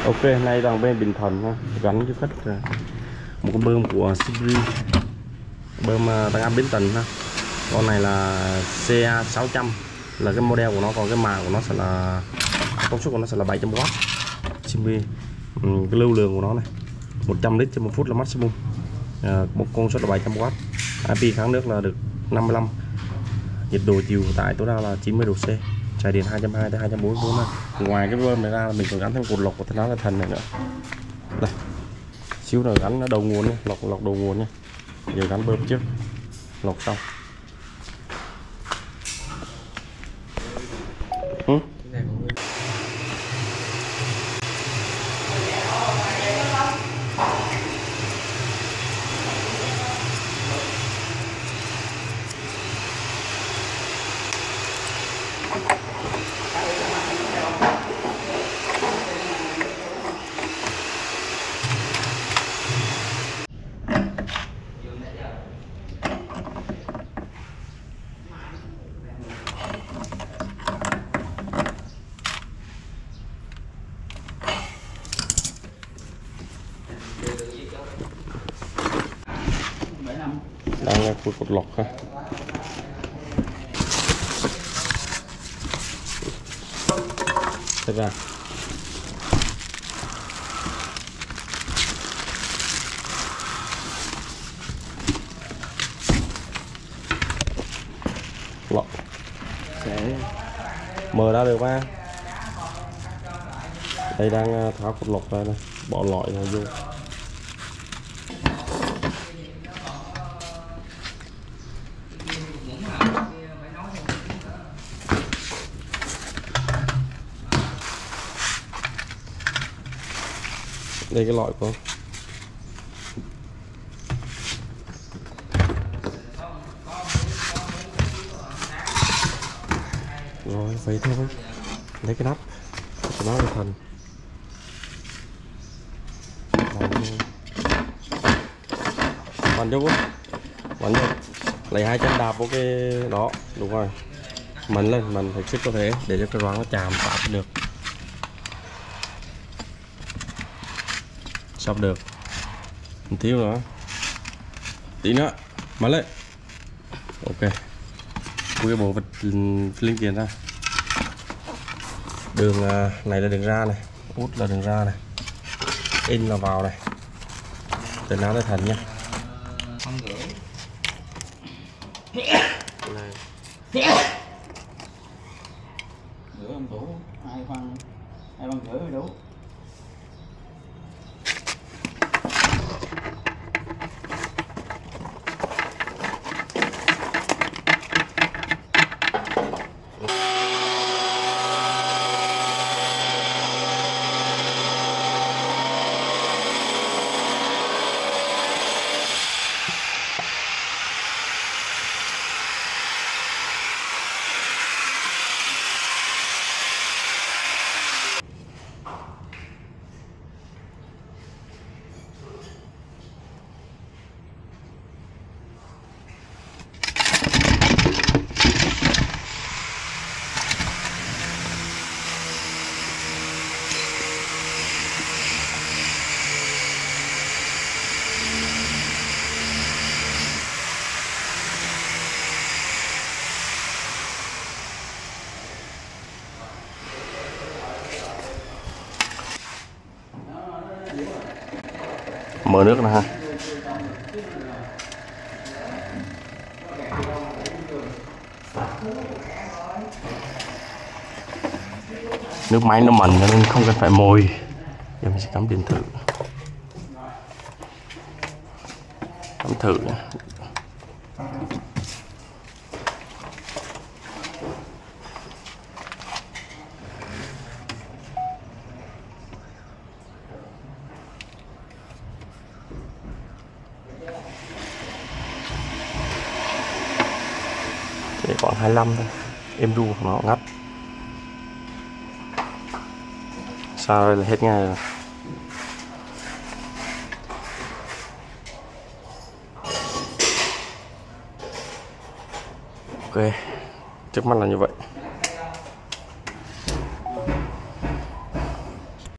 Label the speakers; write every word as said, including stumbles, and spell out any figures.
Speaker 1: Ok, nay đang bên Bình Thuận ha, gắn cho khách một con bơm của Sibri, bơm đang áp biến tần ha. Con này là C A sáu trăm là cái model của nó, còn cái màng của nó sẽ là công suất của nó sẽ là bảy trăm oát. Sibri, ừ, cái lưu lượng của nó này một trăm lít trên một phút là maximum, à, một công suất là bảy trăm oát. i pê kháng nước là được năm mươi lăm, nhiệt độ chiều tại tối đa là chín mươi độ C, chạy điện hai trăm hai mươi tới hai trăm bốn mươi vôn. Ngoài cái bơm này ra mình còn gắn thêm cột lọc của nó là thần này nữa. Đây, xíu nữa gắn đầu nguồn nhé, lọc lọc đầu nguồn nhé. Giờ gắn bơm trước, lọc xong. Ừ? Đang là cột cột lọc ha. Thật ra lọc sẽ mở ra được mà. Đây đang tháo cột lọc ra này, bỏ lõi vào vô. Đây cái lõi của rồi vậy thôi, lấy cái nắp của nó là thành bắn cho bố, bắn cho lấy hai chân đạp vô cái đó, đúng rồi, mình lên mình phải sức có thể để cho cái roáng nó chạm vào được, sắp được một tí nữa, tí nữa mở lên. Ok, cái bộ vật linh kiện ra, đường này là đường ra này, út là đường ra này, in là vào này, từ nào tới thành nha.
Speaker 2: Rửa em đủ hai phân, hai phân rưỡi mới đủ.
Speaker 1: Mở nước nè ha. Nước máy nó mần nên không cần phải mồi. Giờ mình sẽ cắm điện thử. Cắm thử nha. Để khoảng hai mươi lăm thôi, êm ru nó ngắt. Sao đây là hết ngay rồi. Ok, trước mắt là như vậy.